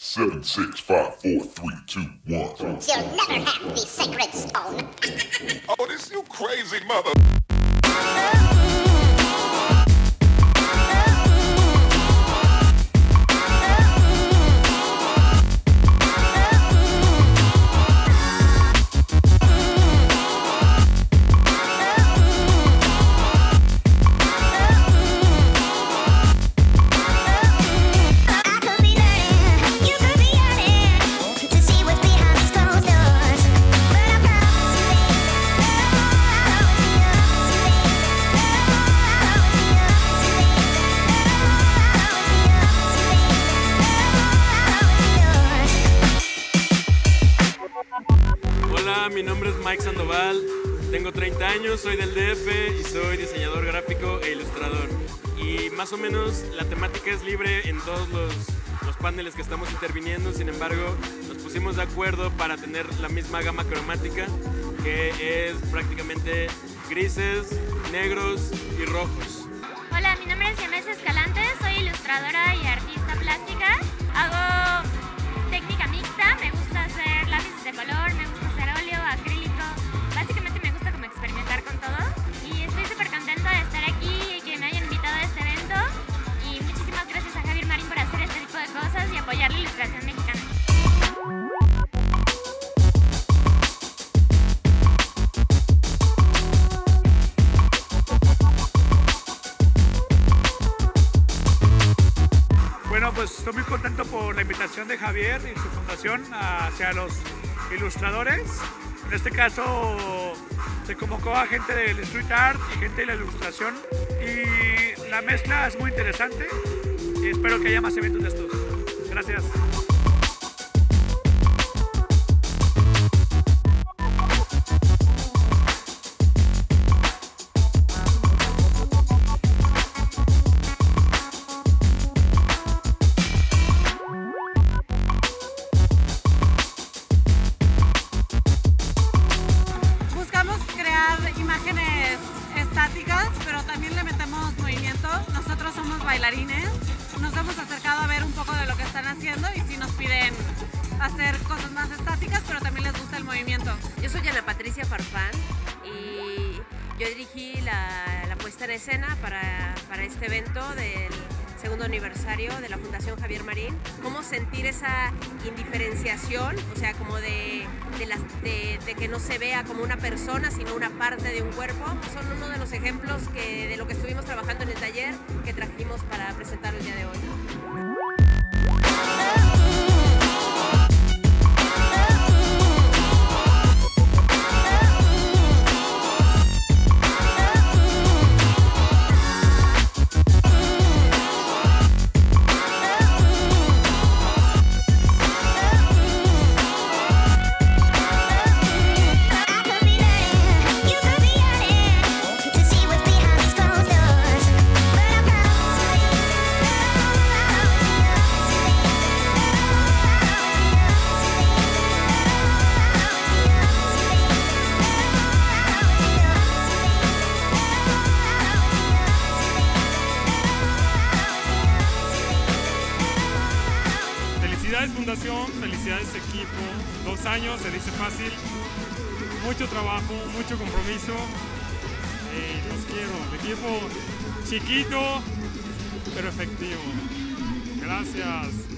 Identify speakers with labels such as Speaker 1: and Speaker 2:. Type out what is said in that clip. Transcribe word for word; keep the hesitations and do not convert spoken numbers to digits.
Speaker 1: Seven, six, five, four, three, two, one.
Speaker 2: You'll never have the sacred stone.
Speaker 1: Oh, this you crazy mother.
Speaker 3: Hola, mi nombre es Mike Sandoval, tengo treinta años, soy del D F y soy diseñador gráfico e ilustrador. Y más o menos la temática es libre en todos los, los paneles que estamos interviniendo, sin embargo nos pusimos de acuerdo para tener la misma gama cromática, que es prácticamente grises, negros y rojos.
Speaker 4: Hola, mi nombre es Yemes Escalante, soy ilustradora y artista plástica. Hago técnica mixta, me gusta hacer lápices de color, me gusta hacer óleo, acrílico. Básicamente me gusta como experimentar con todo. Y estoy súper contenta de estar aquí y que me hayan invitado a este evento. Y muchísimas gracias a Javier Marín por hacer este tipo de cosas y apoyar la ilustración mexicana.
Speaker 5: Bueno, pues estoy muy contento por la invitación de Javier y su fundación hacia los ilustradores. En este caso se convocó a gente del street art y gente de la ilustración y la mezcla es muy interesante y espero que haya más eventos de estos. Gracias.
Speaker 6: Imágenes estáticas, pero también le metemos movimiento. Nosotros somos bailarines, nos hemos acercado a ver un poco de lo que están haciendo y sí nos piden hacer cosas más estáticas, pero también les gusta el movimiento.
Speaker 7: Yo soy Ana Patricia Farfán y yo dirigí la, la puesta en escena para, para este evento del segundo aniversario de la Fundación Javier Marín. Cómo sentir esa indiferenciación, o sea, como de, de, las, de, de que no se vea como una persona, sino una parte de un cuerpo. Son uno de los ejemplos que, de lo que estuvimos trabajando en el taller que trajimos para presentar el día de hoy.
Speaker 8: Felicidades Fundación, felicidades equipo, dos años, se dice fácil, mucho trabajo, mucho compromiso, eh, los quiero, el equipo chiquito pero efectivo, gracias.